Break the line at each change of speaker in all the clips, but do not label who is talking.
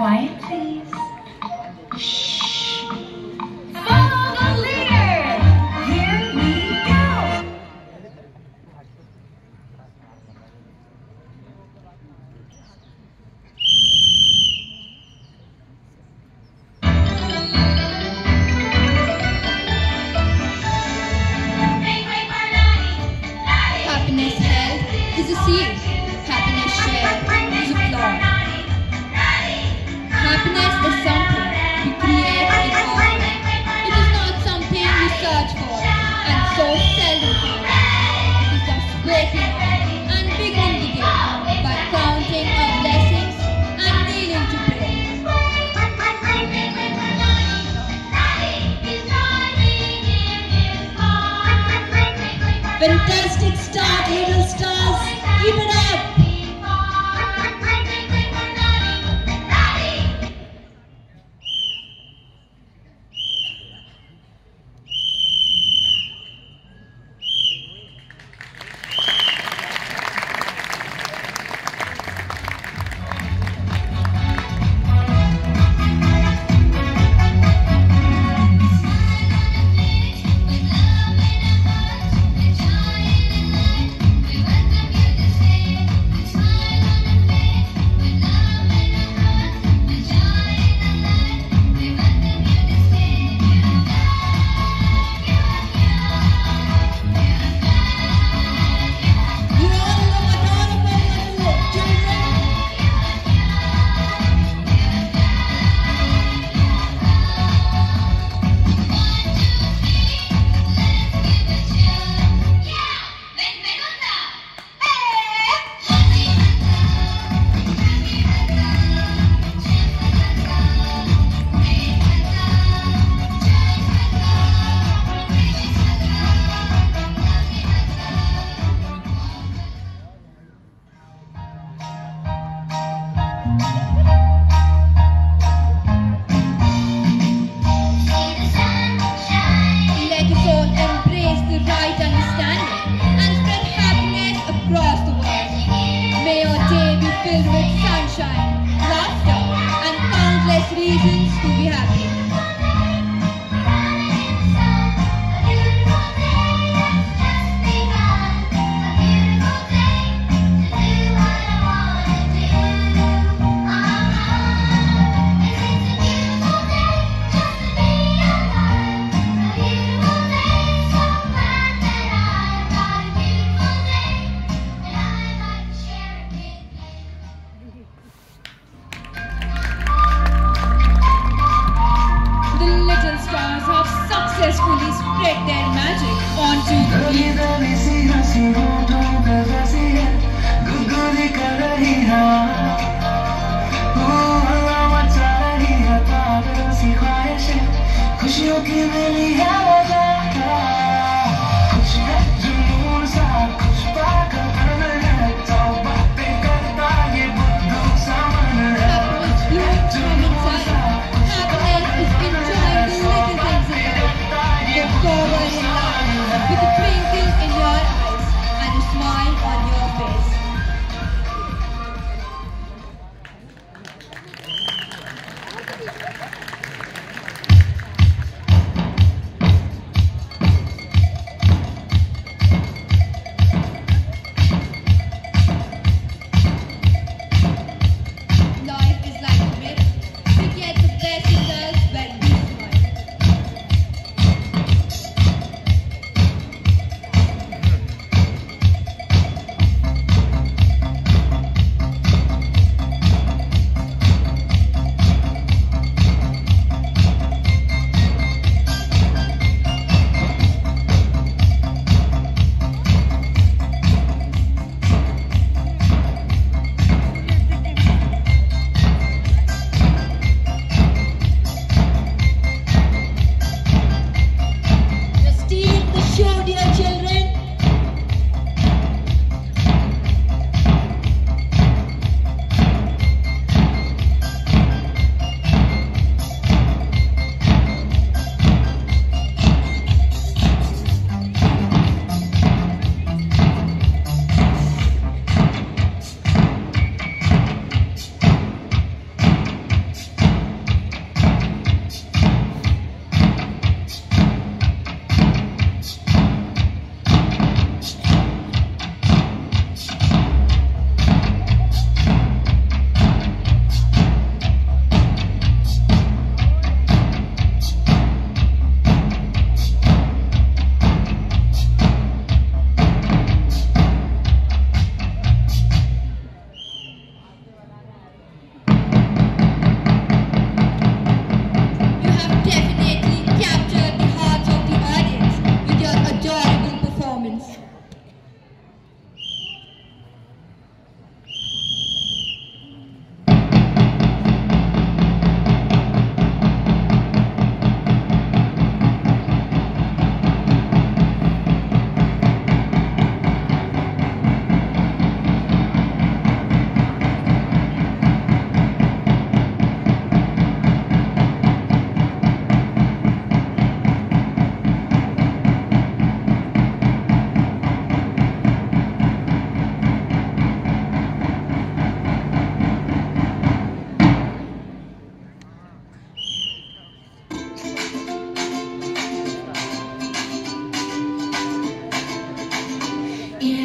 Quiet, please. Shh. Follow the leader. Here we go.
Happiness held is a seed. Happiness shared is a flower. Happiness is something we create in our life. It is not something we search for and so seldom find. It is just waking up and beginning the day by counting our blessings and kneeling to pray. Fantastic start, little stars. Keep it up.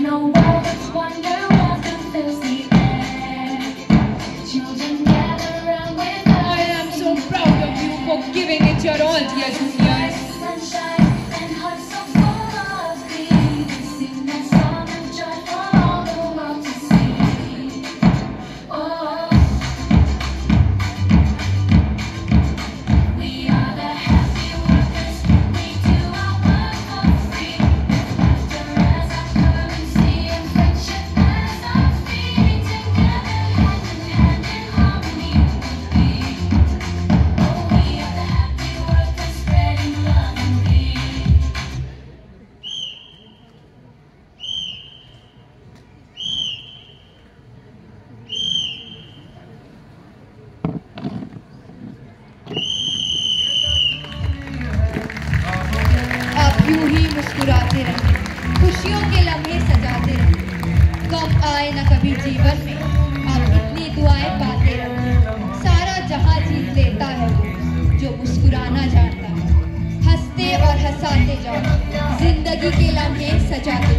know words, wonder what fills the air. Children gather around with us.
I am so proud of you for giving it your all, dear juniors.
Sunshine and hearts so full of glee. We sing that song of joy for all the world to see. Oh, we are the happy workers. We do our work for free. Laughter as our currency and friendship as our fee. Together, hand in hand in harmony we'll be. Oh, we are the happy workers spreading love and peace.
आप यूं ही मुस्कुराते रहें, खुशियों के लम्हे सजाते रहें, गम आए न कभी जीवन में, आप इतनी दुआएं पाते रहें। सारा जहां जीत लेता है वो जो मुस्कुराना जानता है। हंसते और हंसाते जाओ, जिंदगी के लम्हे सजाते